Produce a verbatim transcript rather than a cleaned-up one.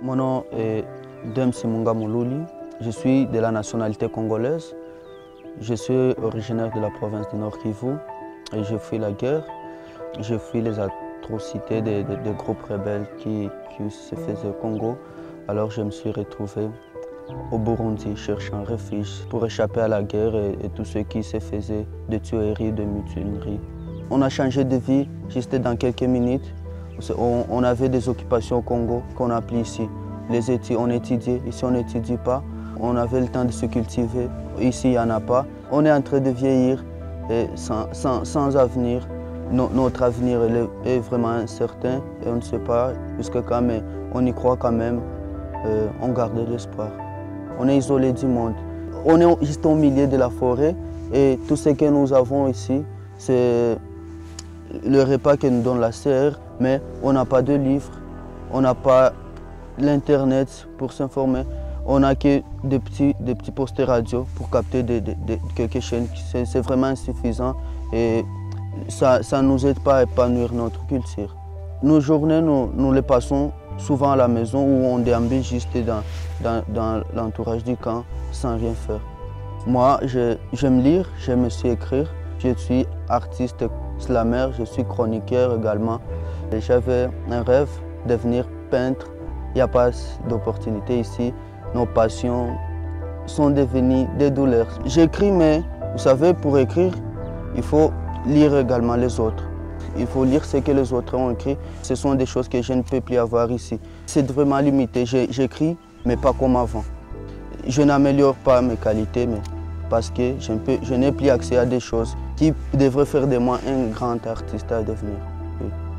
Mon nom est Demsi Munga Moulouli. Je suis de la nationalité congolaise. Je suis originaire de la province du Nord Kivu et je fuis la guerre. Je fuis les atrocités des, des, des groupes rebelles qui, qui se faisaient au Congo. Alors je me suis retrouvé au Burundi cherchant refuge pour échapper à la guerre et, et tout ce qui se faisait de tueries, de mutineries. On a changé de vie juste dans quelques minutes. On, on avait des occupations au Congo qu'on appelait ici. Les études, on étudiait, ici on n'étudie pas. On avait le temps de se cultiver, ici il n'y en a pas. On est en train de vieillir et sans, sans, sans avenir. No, notre avenir est vraiment incertain et on ne sait pas jusqu'à quand, mais on y croit quand même. Euh, on garde l'espoir. On est isolé du monde. On est juste au milieu de la forêt et tout ce que nous avons ici, c'est le repas que nous donne la serre, mais on n'a pas de livres, on n'a pas l'internet pour s'informer, on n'a que des petits, des petits postes radio pour capter des, des, des, quelques chaînes. C'est vraiment insuffisant et ça ne nous aide pas à épanouir notre culture. Nos journées, nous, nous les passons souvent à la maison où on déambule juste dans, dans, dans l'entourage du camp sans rien faire. Moi, j'aime lire, j'aime aussi écrire. Je suis artiste slammer, je suis chroniqueur également. J'avais un rêve de devenir peintre. Il n'y a pas d'opportunité ici. Nos passions sont devenues des douleurs. J'écris, mais vous savez, pour écrire, il faut lire également les autres. Il faut lire ce que les autres ont écrit. Ce sont des choses que je ne peux plus avoir ici. C'est vraiment limité. J'écris, mais pas comme avant. Je n'améliore pas mes qualités, mais parce que je, je n'ai plus accès à des choses qui devraient faire de moi un grand artiste à devenir. Oui.